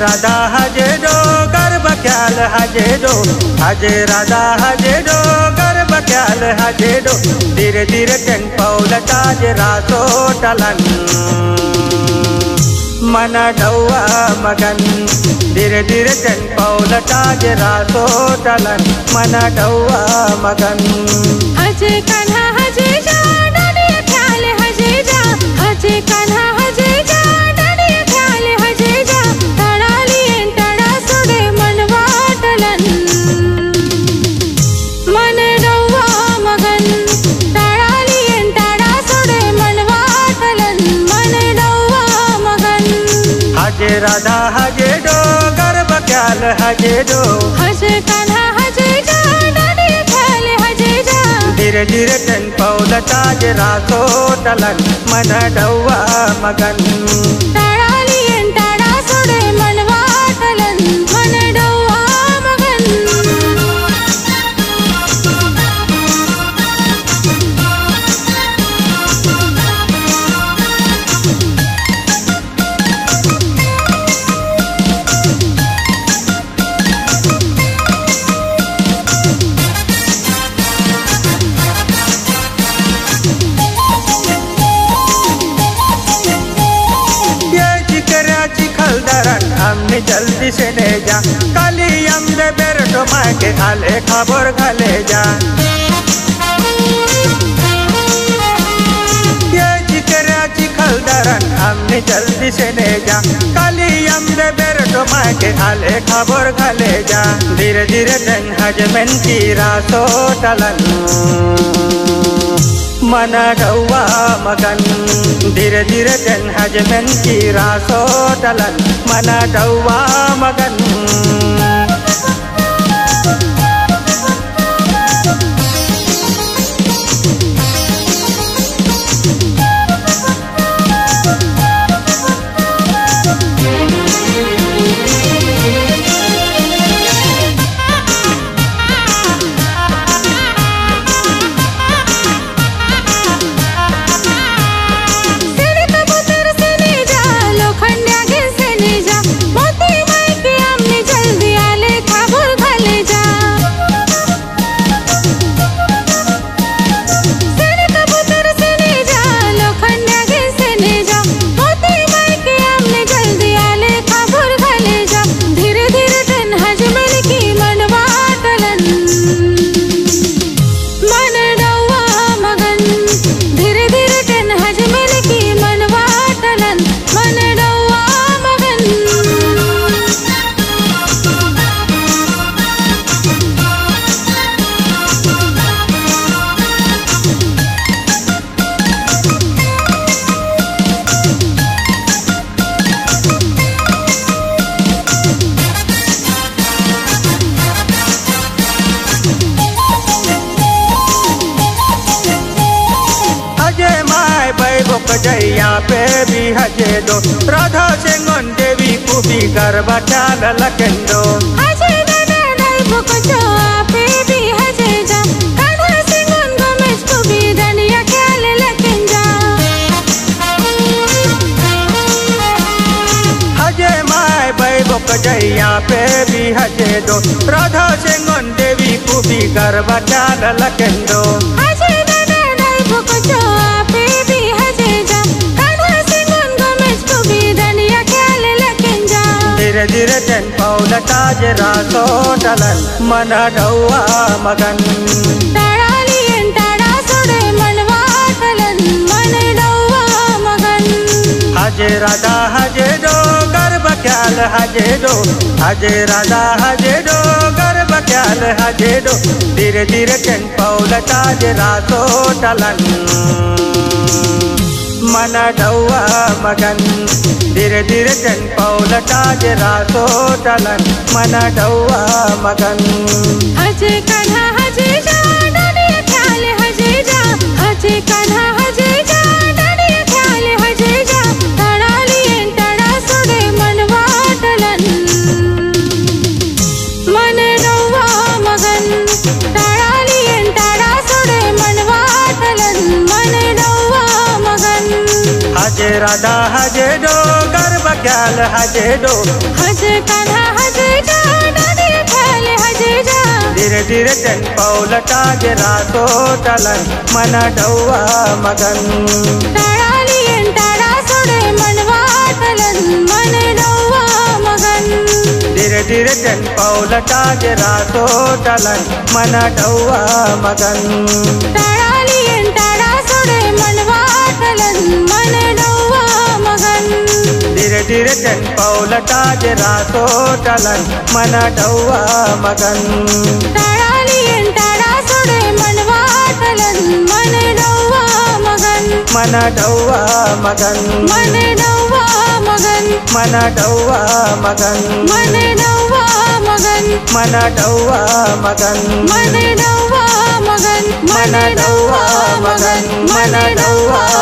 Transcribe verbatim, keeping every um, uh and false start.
राधा हजे दो गर्भ ख्याल हजे दो हजे राधा हजे दो गर्भ ख्याल हजे दो धीरे धीरे टेन पौलटाज रासो टलन मन डौआ मगन धीरे धीरे टेन पौलटाज रासो टलन मन डौआ मगन हजे कान्हा हजे जा डालिया ख्याल हजे जा हजे कान्हा हजे जा डालिया ख्याल हजे जा तड़ाली तड़ा सुडे मनवा टलन मन डौआ मगन तड़ाली तड़ा सुडे मनवा टलन मन डौआ मगन हजे राधा हजे दो गर्भ ख्याल हजे दो हजे कान्हा हजे जा डालिया ख्याल हजे जा धीरे धीरे टेन पौलटाज रासो टलन मन डौआ मगन तड़ाली तड़ा सुडे मनवा टलन मन डौआ मगन हमने जल्दी से ले जा काली अम्बे बेरटो माँ के आले खबर घले जा ये चिकरा चिखल दरन हमने जल्दी से ले जा काली अम्बे बेरटो माँ के आले खबर घले जा धीरे धीरे टेन हजमेन की रासो टलन मन डौआ मगन धीरे धीरे टेन हजमेन की रासो टलन मन डौआ मगन जैया पे भी हजे दो राधा सिंगन देवी को भी गर्भ ख्याल लकेंदो हजे दादा दल बुकचो पे भी हजे जा कान्हा सिंगन गमेश को भी दनिया ख्याल लकेंजा हजे माय भाई बुक जैया पे भी हजे दो राधा सिंगन देवी को भी गर्भ ख्याल लकेंदो हजे दादा दल बुकचो पे भी हजे जा धीरे धीरे टेन पौलटाज रासो टलन मन डौआ मगन तड़ाली तड़ा सुडे मनवा टलन मन डौआ मगन हजे राधा हजे दो गर्भ ख्याल हजे दो हजे राधा हजे दो गर्भ ख्याल हजे दो धीरे धीरे टेन पौलटाज रासो टलन मन डौआ मगन धीरे धीरे टेन पौलटाज रासो टलन मन डौआ मगन हजे कान्हा हजे जा डालिया ख्याल हजे जा हजे कान्हा हजे जा डालिया ख्याल हजे जा तड़ाली तड़ा सुडे मनवा टलन मन डौआ मगन तड़ाली तड़ा सुडे मनवा टलन मन डौआ मगन हजे राधा हजे दो गर्भ बख्याल हजे डो हजे कान्हा हजे जा डाडिया ख्याल हजे जा धीरे धीरे चन पौलटा जे रातो टलन मन डौवा मगन टाळाली टाळा सोडे मनवा टलन मन डौवा मगन धीरे धीरे चन पौलटा जे रातो टलन मन डौवा मगन टाळाली टाळा सोडे मनवा टलन मन डौवा मगन धीरे धीरे चन पौलटा जे रातो टलन मन डौवा मगन टाळाली टाळा सोडे मनवा टलन मन डौवा मगन मन डौवा मगन मन डौवा मगन मन डौवा मगन मन डौवा मगन मन डौवा मगन मन डौवा मगन मन डौवा मगन मन डौवा